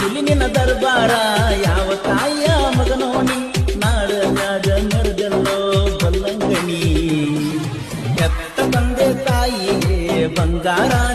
ಇಲ್ಲಿ ನಿನ್ನ ದರ್ಬಾರ ಯಾವ ತಾಯಿಯ ಮಗನೋನಿ ನಾಡ ಮ್ಯಾಗ ಮೆರೆದೆಲ್ಲೋ ಬಲ್ಲಂಗಣಿ ಎತ್ತ ಬಂದೆ ತಾಯಿಗೆ ಬಂಗಾರ